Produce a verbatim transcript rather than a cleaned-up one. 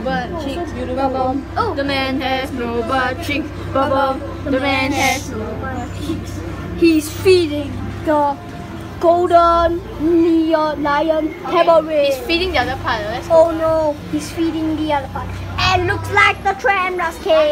butt cheeks. Bum, oh. The man has no butt cheeks. Bum, the man has no butt cheeks. He's feeding the golden neon lion cabaret. He's feeding the other part. Let's go. Oh no, he's feeding the other part. And looks like the train was came.